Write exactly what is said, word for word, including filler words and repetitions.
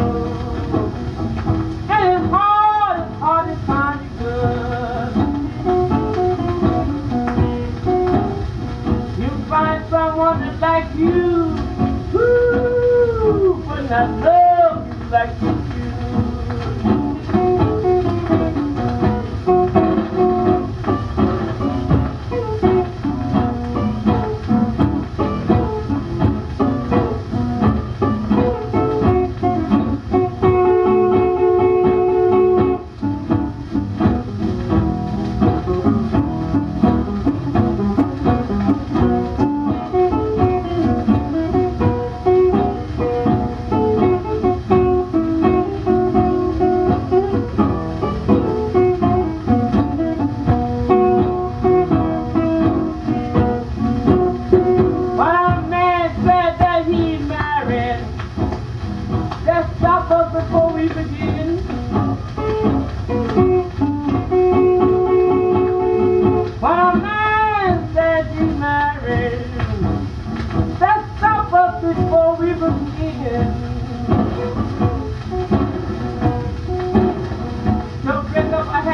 And it's hard, it's hard to find you good. You find someone that's like you, woo, but not love you like you do. Let's stop us before we begin. When a man says he's married, let's stop us before we begin. Don't pick up a